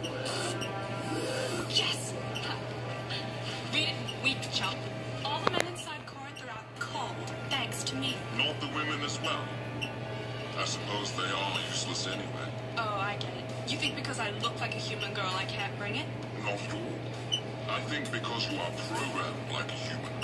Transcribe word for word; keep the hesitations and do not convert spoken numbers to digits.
Yes! Read it, weak chump. All the men inside Corinth are out cold, thanks to me. Not the women as well. I suppose they are useless anyway. Oh, I get it. You think because I look like a human girl I can't bring it? Not at all. I think because you are programmed like a human.